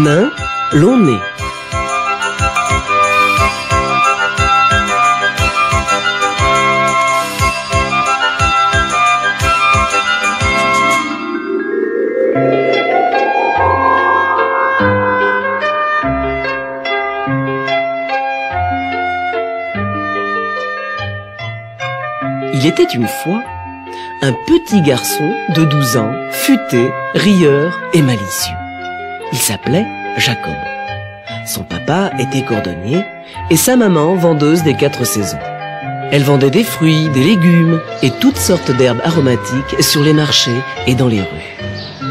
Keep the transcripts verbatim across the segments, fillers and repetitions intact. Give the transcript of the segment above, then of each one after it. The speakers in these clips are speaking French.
nain, long nez. Il était une fois un petit garçon de douze ans, futé, rieur et malicieux. Il s'appelait Jacob. Son papa était cordonnier et sa maman vendeuse des quatre saisons. Elle vendait des fruits, des légumes et toutes sortes d'herbes aromatiques sur les marchés et dans les rues.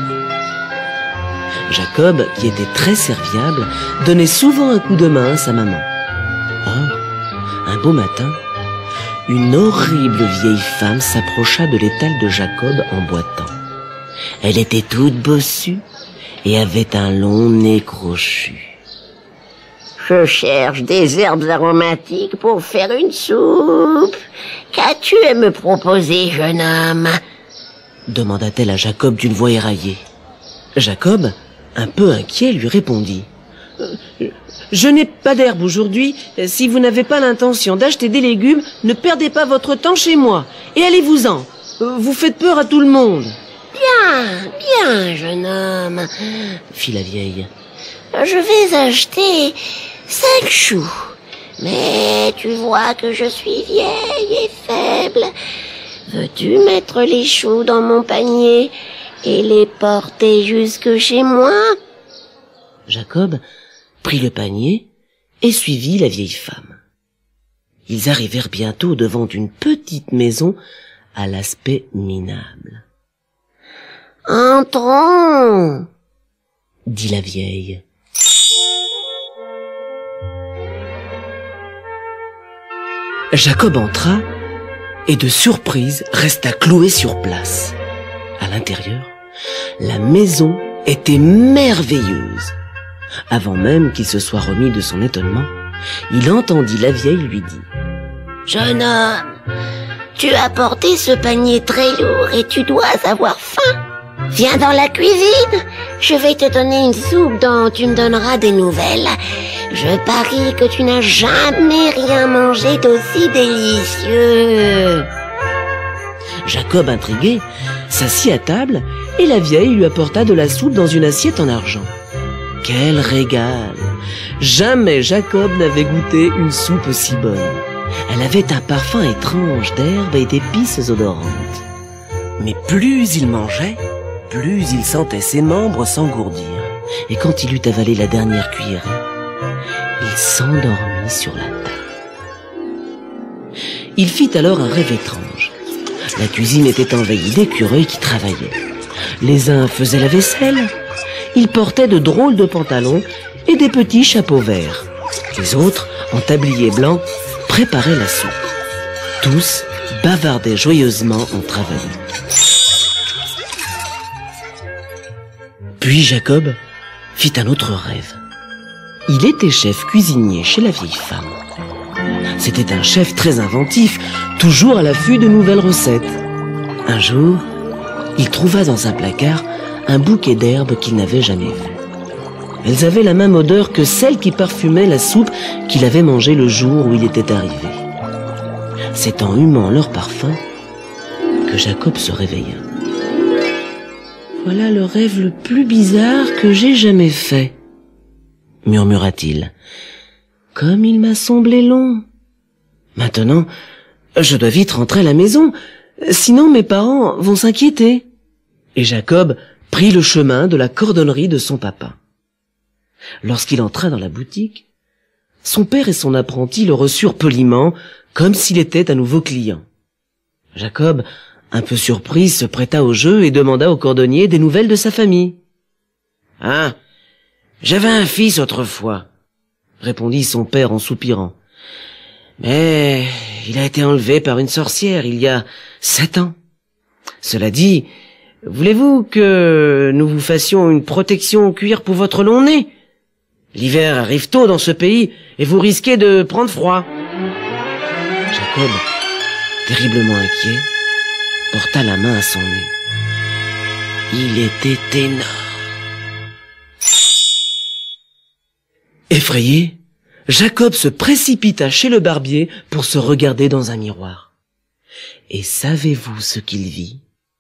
Jacob, qui était très serviable, donnait souvent un coup de main à sa maman. Or, un beau matin, une horrible vieille femme s'approcha de l'étal de Jacob en boitant. Elle était toute bossue et avait un long nez crochu. « Je cherche des herbes aromatiques pour faire une soupe. Qu'as-tu à me proposer, jeune homme ?» demanda-t-elle à Jacob d'une voix éraillée. Jacob, un peu inquiet, lui répondit. Euh, Je n'ai pas d'herbe aujourd'hui. Si vous n'avez pas l'intention d'acheter des légumes, ne perdez pas votre temps chez moi. Et allez-vous-en. Vous faites peur à tout le monde. Bien, bien, jeune homme, fit la vieille. Je vais acheter cinq choux. Mais tu vois que je suis vieille et faible. Veux-tu mettre les choux dans mon panier et les porter jusque chez moi? Jacob prit le panier et suivit la vieille femme. Ils arrivèrent bientôt devant une petite maison à l'aspect minable. « Entrons !» dit la vieille. Jacob entra et de surprise resta cloué sur place. À l'intérieur, la maison était merveilleuse. Avant même qu'il se soit remis de son étonnement, il entendit la vieille lui dire « Jeune homme, tu as porté ce panier très lourd et tu dois avoir faim. Viens dans la cuisine, je vais te donner une soupe dont tu me donneras des nouvelles. Je parie que tu n'as jamais rien mangé d'aussi délicieux. » Jacob, intrigué, s'assit à table et la vieille lui apporta de la soupe dans une assiette en argent. Quel régal! Jamais Jacob n'avait goûté une soupe aussi bonne. Elle avait un parfum étrange d'herbes et d'épices odorantes. Mais plus il mangeait, plus il sentait ses membres s'engourdir. Et quand il eut avalé la dernière cuillerée, il s'endormit sur la table. Il fit alors un rêve étrange. La cuisine était envahie d'écureuils qui travaillaient. Les uns faisaient la vaisselle, ils portaient de drôles de pantalons et des petits chapeaux verts. Les autres, en tablier blanc, préparaient la soupe. Tous bavardaient joyeusement en travaillant. Puis Jacob fit un autre rêve. Il était chef cuisinier chez la vieille femme. C'était un chef très inventif, toujours à l'affût de nouvelles recettes. Un jour, il trouva dans un placard un bouquet d'herbes qu'il n'avait jamais vu. Elles avaient la même odeur que celle qui parfumait la soupe qu'il avait mangée le jour où il était arrivé. C'est en humant leur parfum que Jacob se réveilla. « Voilà le rêve le plus bizarre que j'ai jamais fait, » murmura-t-il. « Comme il m'a semblé long. Maintenant, je dois vite rentrer à la maison, sinon mes parents vont s'inquiéter. » Et Jacob prit le chemin de la cordonnerie de son papa. Lorsqu'il entra dans la boutique, son père et son apprenti le reçurent poliment, comme s'il était un nouveau client. Jacob, un peu surpris, se prêta au jeu et demanda au cordonnier des nouvelles de sa famille. « Ah, j'avais un fils autrefois, » répondit son père en soupirant. « Mais il a été enlevé par une sorcière il y a sept ans. Cela dit, voulez-vous que nous vous fassions une protection en cuir pour votre long nez? L'hiver arrive tôt dans ce pays et vous risquez de prendre froid. » Jacob, terriblement inquiet, porta la main à son nez. Il était énorme. Effrayé, Jacob se précipita chez le barbier pour se regarder dans un miroir. Et savez-vous ce qu'il vit?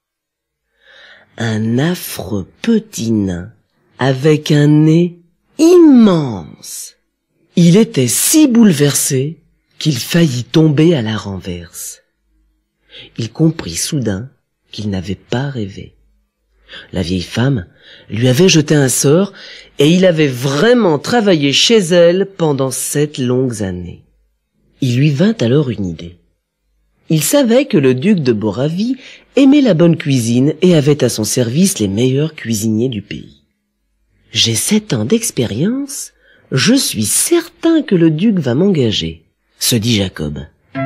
Un affreux petit nain avec un nez immense. Il était si bouleversé qu'il faillit tomber à la renverse. Il comprit soudain qu'il n'avait pas rêvé. La vieille femme lui avait jeté un sort et il avait vraiment travaillé chez elle pendant sept longues années. Il lui vint alors une idée. Il savait que le duc de Boravie aimait la bonne cuisine et avait à son service les meilleurs cuisiniers du pays. « J'ai sept ans d'expérience, je suis certain que le duc va m'engager, » se dit Jacob.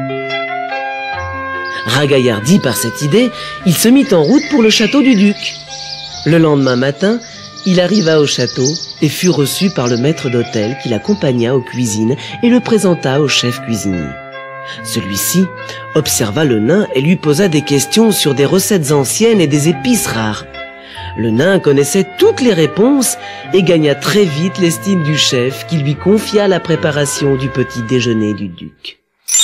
Ragaillardi par cette idée, il se mit en route pour le château du duc. Le lendemain matin, il arriva au château et fut reçu par le maître d'hôtel qui l'accompagna aux cuisines et le présenta au chef cuisinier. Celui-ci observa le nain et lui posa des questions sur des recettes anciennes et des épices rares. Le nain connaissait toutes les réponses et gagna très vite l'estime du chef qui lui confia la préparation du petit déjeuner du duc.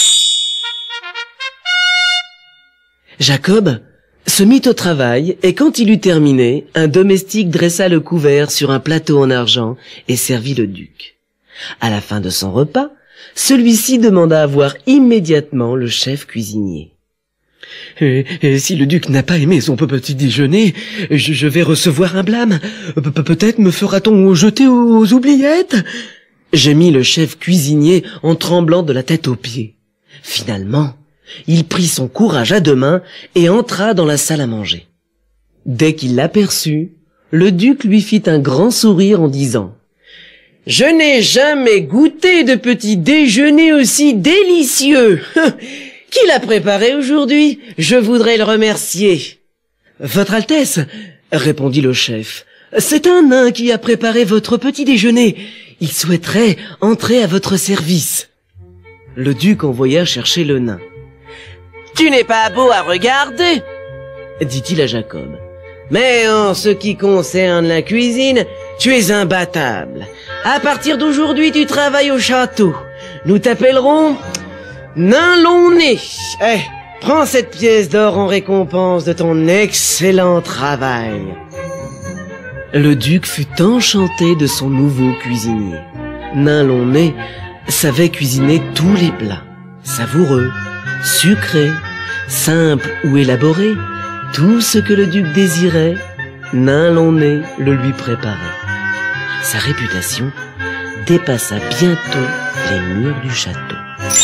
Jacob se mit au travail et quand il eut terminé, un domestique dressa le couvert sur un plateau en argent et servit le duc. À la fin de son repas, celui-ci demanda à voir immédiatement le chef cuisinier. Et, et si le duc n'a pas aimé son petit déjeuner, je, je vais recevoir un blâme. Pe- peut-être me fera-t-on jeter aux oubliettes? Gémit le chef cuisinier en tremblant de la tête aux pieds. Finalement, il prit son courage à deux mains et entra dans la salle à manger. Dès qu'il l'aperçut, le duc lui fit un grand sourire en disant « Je n'ai jamais goûté de petit déjeuner aussi délicieux. Qui l'a préparé aujourd'hui? Je voudrais le remercier. »« Votre Altesse, » répondit le chef, « c'est un nain qui a préparé votre petit déjeuner. Il souhaiterait entrer à votre service. » Le duc envoya chercher le nain. « Tu n'es pas beau à regarder, » dit-il à Jacob. « Mais en ce qui concerne la cuisine, tu es imbattable. À partir d'aujourd'hui, tu travailles au château. Nous t'appellerons Nain Long-Nez. Eh, prends cette pièce d'or en récompense de ton excellent travail. » Le duc fut enchanté de son nouveau cuisinier. Nain Long-Nez savait cuisiner tous les plats, savoureux, sucrés, simples ou élaborés. Tout ce que le duc désirait, Nain Long-Nez le lui préparait. Sa réputation dépassa bientôt les murs du château.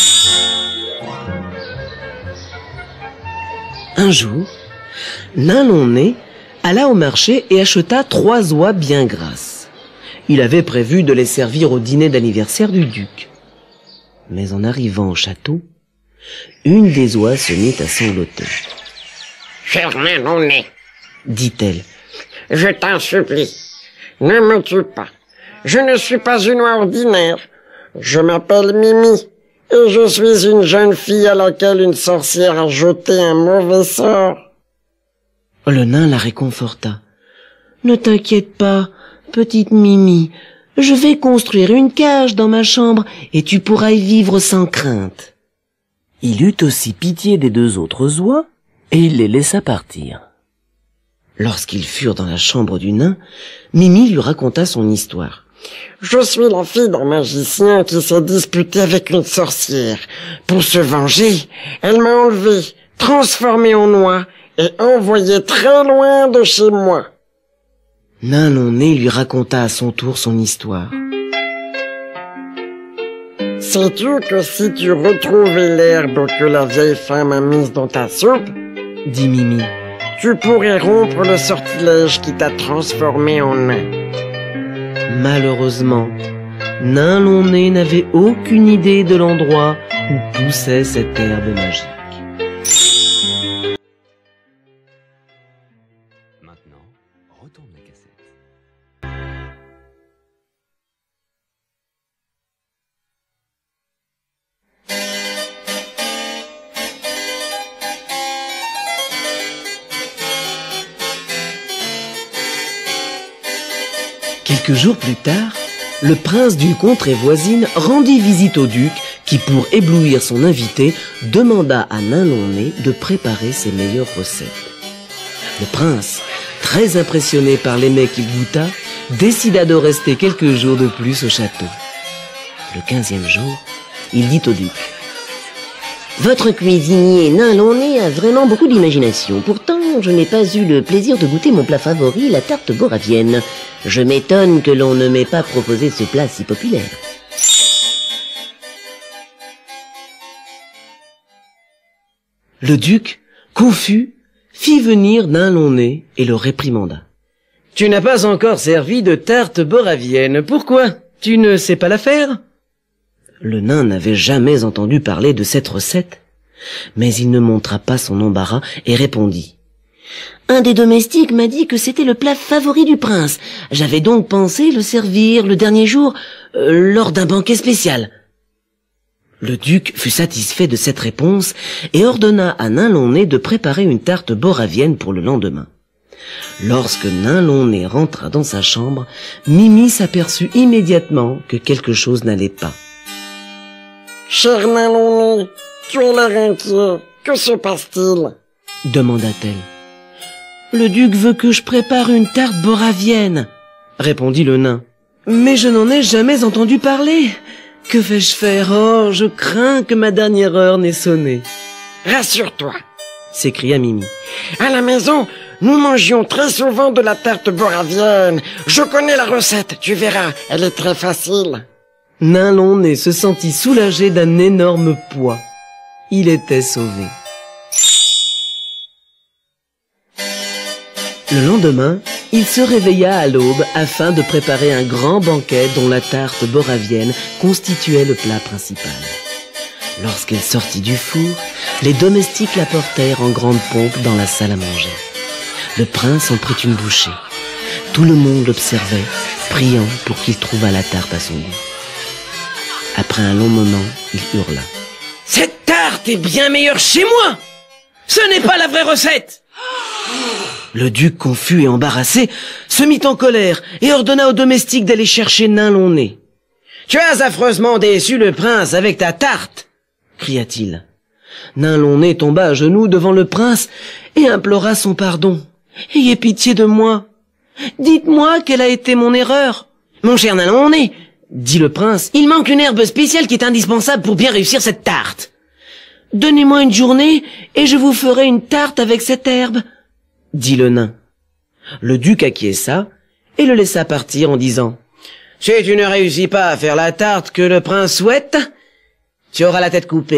Un jour, Nain Long-Nez alla au marché et acheta trois oies bien grasses. Il avait prévu de les servir au dîner d'anniversaire du duc. Mais en arrivant au château, une des oies se mit à sangloter. « Cher Nain Long-Nez, dit-elle, je t'en supplie, ne me tue pas. Je ne suis pas une oie ordinaire. Je m'appelle Mimi, et je suis une jeune fille à laquelle une sorcière a jeté un mauvais sort. » Le nain la réconforta. « Ne t'inquiète pas, petite Mimi, je vais construire une cage dans ma chambre et tu pourras y vivre sans crainte. » Il eut aussi pitié des deux autres oies et il les laissa partir. Lorsqu'ils furent dans la chambre du nain, Mimi lui raconta son histoire. « Je suis la fille d'un magicien qui s'est disputé avec une sorcière. Pour se venger, elle m'a enlevée, transformée en oie et envoyée très loin de chez moi. » Nain Long-Nez lui raconta à son tour son histoire. « Sais-tu que si tu retrouvais l'herbe que la vieille femme a mise dans ta soupe, dit Mimi, tu pourrais rompre le sortilège qui t'a transformé en nain. » Malheureusement, Nain Long-Nez n'avait aucune idée de l'endroit où poussait cette herbe magique. Maintenant, retourne la cassette. Quelques jours plus tard, le prince d'une contrée voisine rendit visite au duc qui, pour éblouir son invité, demanda à Nain Long-Nez de préparer ses meilleures recettes. Le prince, très impressionné par les mets qu'il goûta, décida de rester quelques jours de plus au château. Le quinzième jour, il dit au duc: Votre cuisinier Nain Long-Nez a vraiment beaucoup d'imagination. Pourtant, je n'ai pas eu le plaisir de goûter mon plat favori, la tarte boravienne. Je m'étonne que l'on ne m'ait pas proposé ce plat si populaire. Le duc, confus, fit venir Nain Long-Nez et le réprimanda. « Tu n'as pas encore servi de tarte boravienne. Pourquoi? Tu ne sais pas la faire ?» Le nain n'avait jamais entendu parler de cette recette, mais il ne montra pas son embarras et répondit: « Un des domestiques m'a dit que c'était le plat favori du prince. J'avais donc pensé le servir le dernier jour, euh, lors d'un banquet spécial. » Le duc fut satisfait de cette réponse et ordonna à Nain Long-Nez de préparer une tarte boravienne pour le lendemain. Lorsque Nain Long-Nez rentra dans sa chambre, Mimi s'aperçut immédiatement que quelque chose n'allait pas. « Cher Nain Long-Nez, tu as l'air inquiet. Que se passe-t-il » demanda-t-elle. « Le duc veut que je prépare une tarte boravienne, » répondit le nain. « Mais je n'en ai jamais entendu parler. Que vais-je faire? Oh, je crains que ma dernière heure n'ait sonné. »« Rassure-toi, » s'écria Mimi. « À la maison, nous mangions très souvent de la tarte boravienne. Je connais la recette, tu verras, elle est très facile. » Nain Long-Nez se sentit soulagé d'un énorme poids. Il était sauvé. Le lendemain, il se réveilla à l'aube afin de préparer un grand banquet dont la tarte boravienne constituait le plat principal. Lorsqu'elle sortit du four, les domestiques la portèrent en grande pompe dans la salle à manger. Le prince en prit une bouchée. Tout le monde l'observait, priant pour qu'il trouvât la tarte à son goût. Après un long moment, il hurla: « Cette tarte est bien meilleure chez moi! Ce n'est pas la vraie recette !» Le duc, confus et embarrassé, se mit en colère et ordonna aux domestiques d'aller chercher Nain Long-Nez. « Tu as affreusement déçu le prince avec ta tarte !» cria-t-il. Nain Long-Nez tomba à genoux devant le prince et implora son pardon. « Ayez pitié de moi. Dites-moi quelle a été mon erreur. »« Mon cher Nain Long-Nez, » dit le prince, « il manque une herbe spéciale qui est indispensable pour bien réussir cette tarte. Donnez-moi une journée et je vous ferai une tarte avec cette herbe, » dit le nain. Le duc acquiesça et le laissa partir en disant: « Si tu ne réussis pas à faire la tarte que le prince souhaite, tu auras la tête coupée. »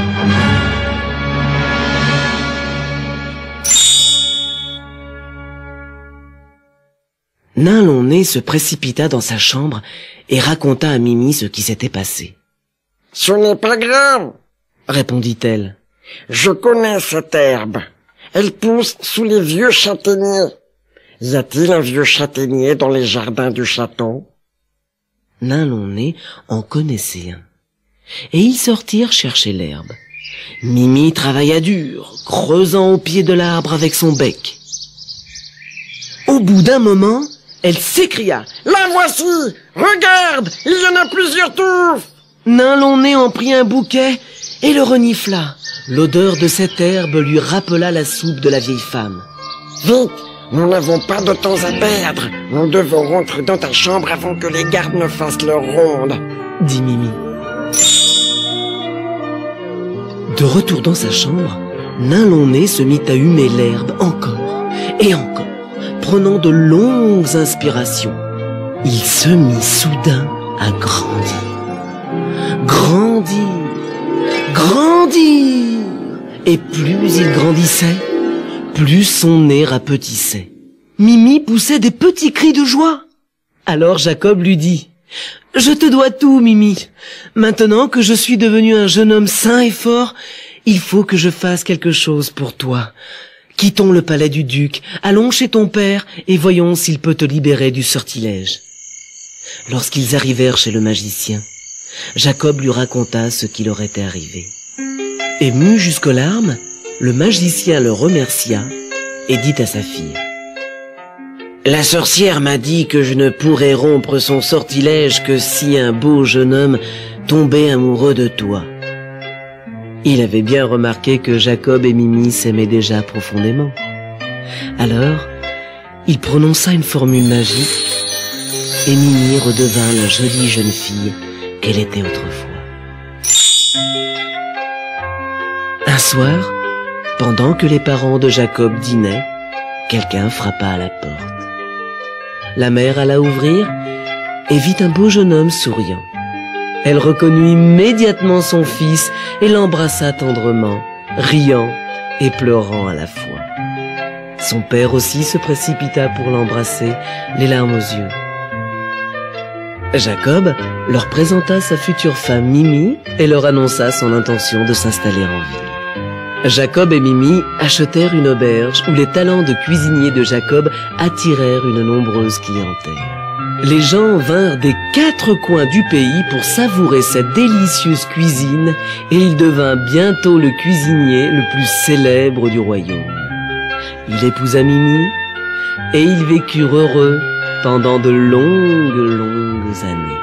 Nain Long-Nez se précipita dans sa chambre et raconta à Mimi ce qui s'était passé. « Ce n'est pas grave, » répondit-elle. « Je connais cette herbe. Elle pousse sous les vieux châtaigniers. Y a-t-il un vieux châtaignier dans les jardins du château ?» Nain Long-Nez en connaissait un. Et ils sortirent chercher l'herbe. Mimi travailla dur, creusant au pied de l'arbre avec son bec. Au bout d'un moment, elle s'écria: « La voici! Regarde! Il y en a plusieurs touffes !» Nain Long-Nez en prit un bouquet et le renifla. L'odeur de cette herbe lui rappela la soupe de la vieille femme. « Vite! Nous n'avons pas de temps à perdre. Nous devons rentrer dans ta chambre avant que les gardes ne fassent leur ronde, » dit Mimi. De retour dans sa chambre, Nain Long-Nez se mit à humer l'herbe encore et encore, prenant de longues inspirations. Il se mit soudain à grandir. Grandir, grandir. Et plus il grandissait, plus son nez rapetissait. Mimi poussait des petits cris de joie. Alors Jacob lui dit: « Je te dois tout, Mimi. Maintenant que je suis devenu un jeune homme sain et fort, il faut que je fasse quelque chose pour toi. Quittons le palais du duc, allons chez ton père et voyons s'il peut te libérer du sortilège. » Lorsqu'ils arrivèrent chez le magicien, Jacob lui raconta ce qui leur était arrivé. Ému jusqu'aux larmes, le magicien le remercia et dit à sa fille: « La sorcière m'a dit que je ne pourrais rompre son sortilège que si un beau jeune homme tombait amoureux de toi. Il avait bien remarqué que Jacob et Mimi s'aimaient déjà profondément. Alors, il prononça une formule magique et Mimi redevint la jolie jeune fille qu'elle était autrefois. Un soir, pendant que les parents de Jacob dînaient, quelqu'un frappa à la porte. La mère alla ouvrir et vit un beau jeune homme souriant. Elle reconnut immédiatement son fils et l'embrassa tendrement, riant et pleurant à la fois. Son père aussi se précipita pour l'embrasser, les larmes aux yeux. Jacob leur présenta sa future femme Mimi et leur annonça son intention de s'installer en ville. Jacob et Mimi achetèrent une auberge où les talents de cuisinier de Jacob attirèrent une nombreuse clientèle. Les gens vinrent des quatre coins du pays pour savourer cette délicieuse cuisine et il devint bientôt le cuisinier le plus célèbre du royaume. Il épousa Mimi et ils vécurent heureux pendant de longues, longues années.